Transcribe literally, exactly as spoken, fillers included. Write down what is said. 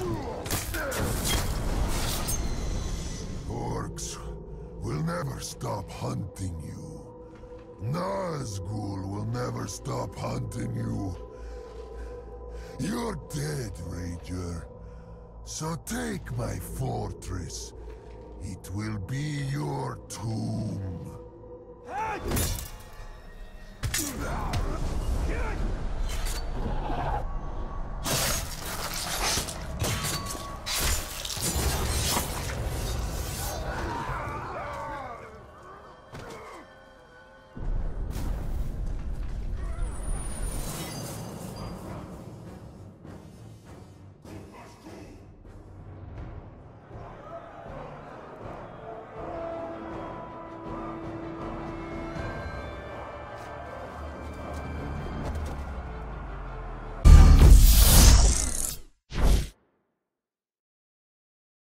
Orcs will never stop hunting you. Nazgul will never stop hunting you. You're dead, Rager. So take my fortress. It will be your tomb.